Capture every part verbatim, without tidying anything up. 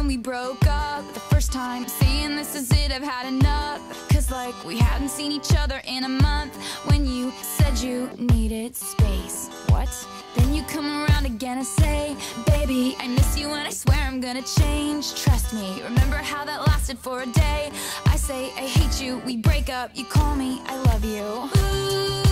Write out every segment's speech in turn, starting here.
we broke up, the first time saying this is it, I've had enough. Cause like we hadn't seen each other in a month. When you said you needed space, what? Then you come around again and say, baby, I miss you and I swear I'm gonna change. Trust me, remember how that lasted for a day? I say I hate you, we break up, you call me I love you. Ooh.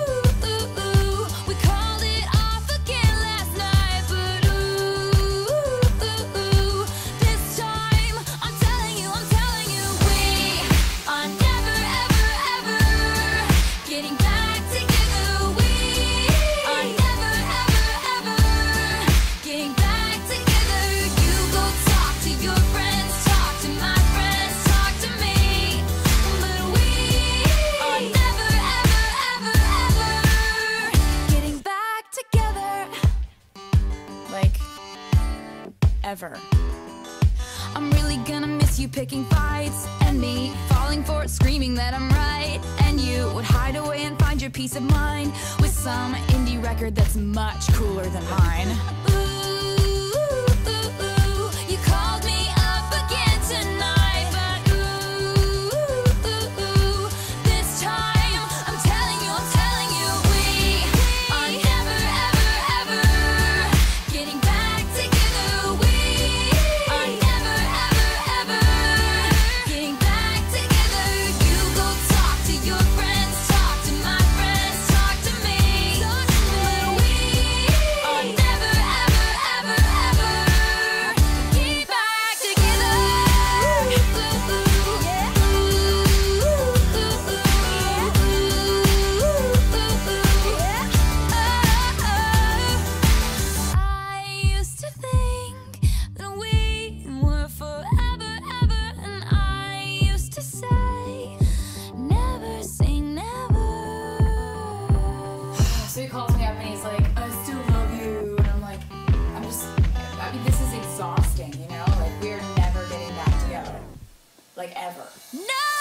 Ever. I'm really gonna miss you picking fights, and me falling for it, screaming that I'm right. And you would hide away and find your peace of mind with some indie record that's much cooler than mine. Ooh, ooh, ooh, you called me up again tonight, but ooh, ooh, ooh, this time I'm telling you, I'm telling you, we are never, ever, ever getting back together. So he calls me up and he's like, I still love you. And I'm like, I'm just, I mean, this is exhausting, you know? Like, we're never getting back together. Like, ever. No!